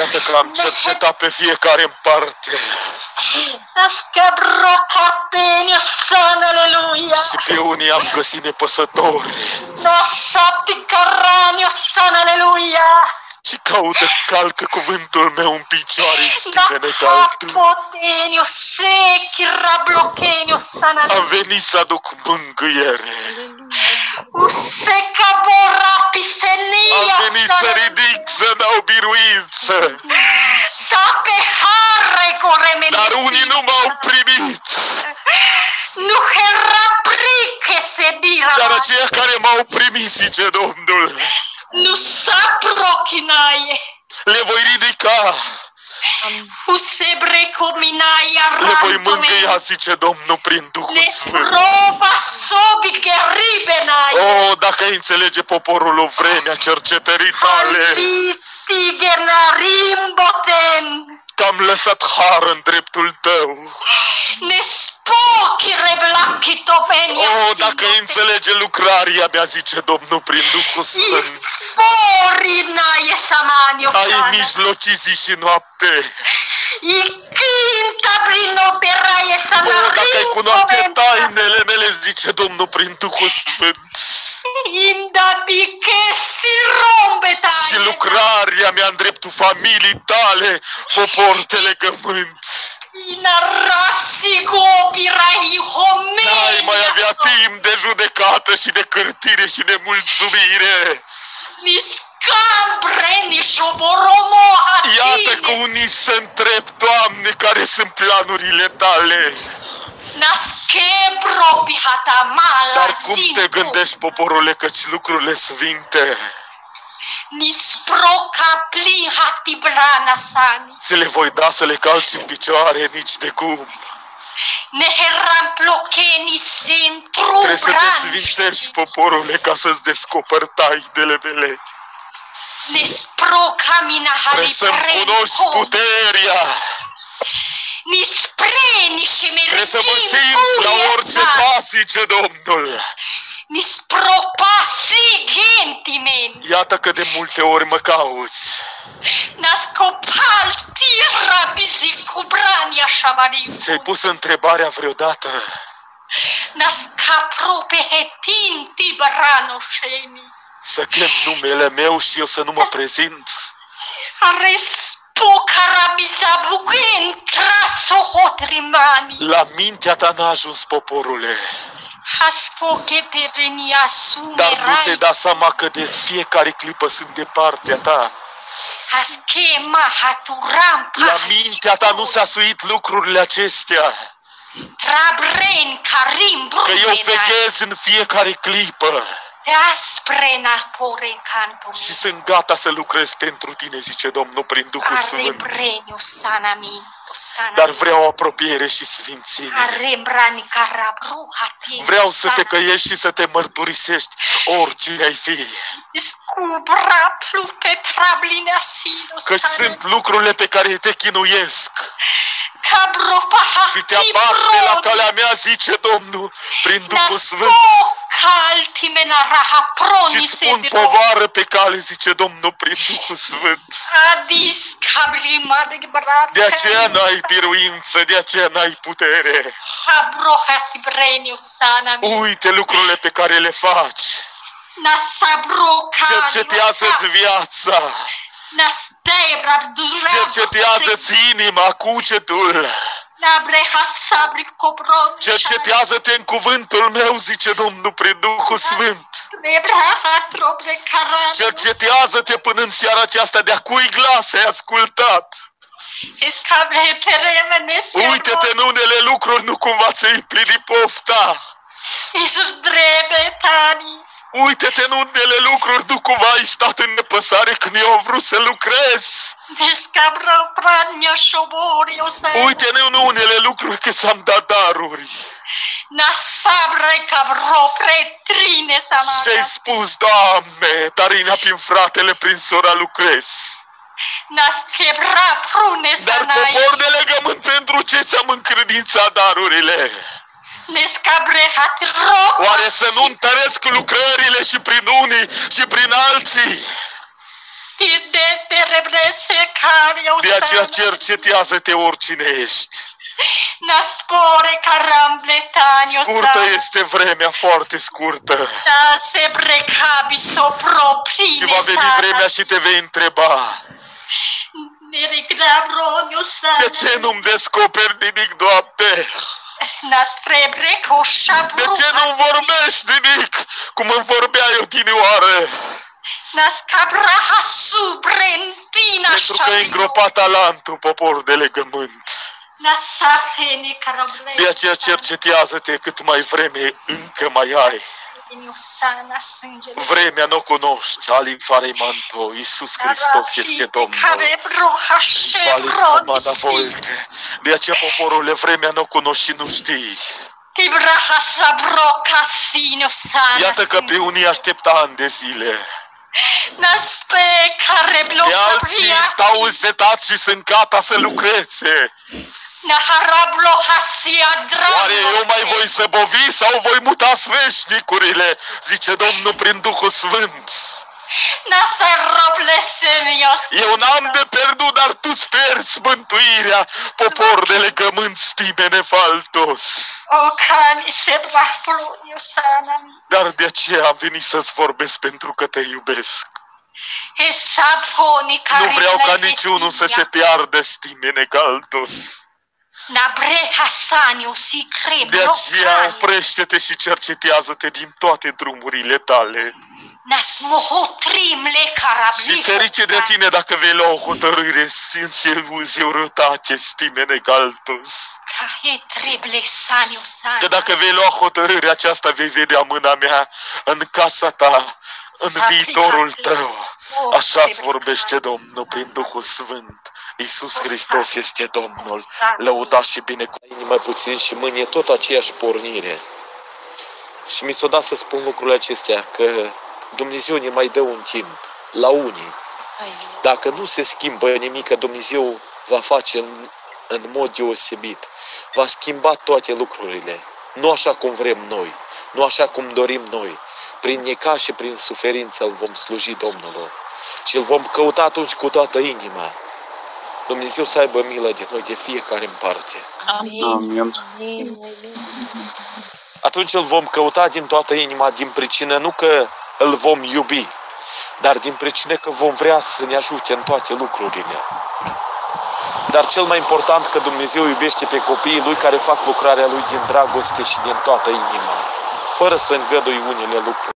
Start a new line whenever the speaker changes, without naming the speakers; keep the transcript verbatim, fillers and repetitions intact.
Iată că am cercetat pe fiecare în parte.
Nascabrocapenia san, aleluia.
Și pe unii am găsit nepăsători.
Nasapticaranio san, aleluia.
Și caută, calcă cuvântul meu în picioare, stigă necaltul.
Nacapotenio sekirablochenio san, aleluia.
Am venit să aduc mângâiere.
Usecabora pisenia.
Am venit să ridic, să dau biruință.
Da pe hare coremeni.
Dar unii nu m-au primit.
Nu era priche se dira.
Dar aceia care m-au primit, zice Domnul,
nu s-a prochinaie.
le voi ridica.
Usebre cominaia
Le voi mângâia, zice Domnul, prin Duhul Sfânt.
Prova sobi geribenaie.
Oh, dacă ai înțelege poporul o vremea cercetării tale, că am lăsat har în dreptul tău.
Ne spochi reblachitopenia.
Oh, dacă ai înțelege lucrarea mea, zice Domnul, prin Duhul Sfânt.
Sporinaie samanio.
Ai mijloci zi și noapte. Oh, dacă ai cunoaște tainele mele, zice Domnul, prin Duhul Sfânt. Și lucrarea mea în dreptul familiei tale, popor de legământ. N-ai mai avea timp de judecată și de cârtire și de mulțumire. Iată că unii se întreb, Doamne, care sunt planurile tale. Dar cum te gândești, poporule, căci lucrurile sfinte ți le voi da să le calci în picioare, nici de cum. Trebuie să te sfințești, poporule, ca să-ți descoperi tainele mele. Trebuie să-mi cunoști puterea. Trebuie să mă simți la orice pas, zice Domnul. Iată că de multe ori mă cauți. Ți-ai pus întrebarea vreodată? Să chem numele meu și eu să nu mă prezint? La mintea ta n-a ajuns, poporule. Dar nu ți-ai dat seama că de fiecare clipă sunt de partea ta. La mintea ta nu s-a suit lucrurile acestea. Că eu veghez în fiecare clipă. Și sunt gata să lucrez pentru tine, zice Domnul, prin Duhul Sfânt. Dar vreau apropiere și sfințire. Vreau să te căiești și să te mărturisești, oricine ai fi. Căci sunt lucrurile pe care te chinuiesc și te abat de la calea mea, zice Domnul, prin Duhul Sfânt. Și spun povară pe cale, zice Domnul, prin Duhul Sfânt. De aceea n-ai biruință, de aceea n-ai putere. Uite lucrurile pe care le faci. Cercetează-ți viața. Cercetează-ți inima, cugetul. Cercetează-te în cuvântul meu, zice Domnul, prin Duhul Sfânt. Cercetează-te până în seara aceasta, de-a cui glas ai ascultat. Uite-te în unele lucruri, nu cumva ți-ai împlinit pofta. Uite-te în unele lucruri, nu cumva ai stat în nepăsare când eu am vrut să lucrez. Uite-ne în unele lucruri că ți-am dat daruri. Și-ai spus, Doamne, Tarina prin fratele, prin sora lucrez. Dar popor de legământ, pentru ce ți-am încredințat darurile? Oare să nu întăresc lucrările și prin unii și prin alții?
Tide te reblese cario
De aceea
sana.
cercetează-te oricine ești.
Naspore carambletanio
Scurtă
sana.
este vremea, foarte scurtă.
Da se brecabi
Și
soproprine
va veni
sana.
vremea și te vei întreba:
Nerigrabronio sana.
de ce nu-mi descoperi nimic, Doamne?
Nastrebre coșa
De ce nu vorbești nimic cum îmi vorbeai odinioară?
Nascabraha subrentina
Pentru că ai îngropat talentul, popor de legământ.
Nasapene carabre.
De aceea cercetează-te cât mai vreme încă mai ai.
Sana sângele.
Vremea nu o cunoști, Alim Farei Manto, Iisus Hristos este Domnul.
Care broha
Vale Comana
șevroni.
Volte. De aceea, poporule, vremea nu o cunoști și nu știi.
Tibraha sabroca sino sana.
Iată că pe unii așteptă ani de zile.
Naspe care
Pe
blosa
alții
bria.
stau însetați și sunt gata să lucreze.
Naharablo hasia
Oare eu
dramo.
mai voi zăbovi sau voi muta veșnicurile? Zice Domnul prin Duhul Sfânt.
Nasaroble senios.
Eu n-am de pierdut, dar tu-ți pierzi mântuirea, popor de legământ, stimene faltos.
O cani se brahplunio sana.
Dar de aceea am venit să-ți vorbesc, pentru că te iubesc.
E saponi care
Nu vreau ca
le
niciunul să
detia.
se piardă, stimene galtos.
Nabreha sanio si
De
crebro
aceea
cani.
oprește-te și cercetează-te din toate drumurile tale.
Nasmohotrim le
Și
carabli.
ferice de tine dacă vei lua o hotărâre în ziurătate, stimene galtos.
Care trebuie sanio sana.
Că dacă vei lua hotărârea aceasta, vei vedea mâna mea în casa ta, în viitorul tău. Așa îți vorbește Domnul prin Duhul Sfânt. Iisus Hristos este Domnul. Lăudat și binecuvântat.
Inimă puțin și mâine tot aceeași pornire. Și mi s-o dat să spun lucrurile acestea, că Dumnezeu ne mai dă un timp, la unii. Dacă nu se schimbă nimic, Dumnezeu va face în, în mod deosebit. Va schimba toate lucrurile. Nu așa cum vrem noi, nu așa cum dorim noi. Prin necaz și prin suferință îl vom sluji Domnului. Și îl vom căuta atunci cu toată inima. Dumnezeu să aibă milă de noi, de fiecare în parte.
Amin.
Atunci îl vom căuta din toată inima, din pricină nu că îl vom iubi, dar din pricină că vom vrea să ne ajute în toate lucrurile. Dar cel mai important, că Dumnezeu iubește pe copiii Lui care fac lucrarea Lui din dragoste și din toată inima, fără să îngădui unele lucruri.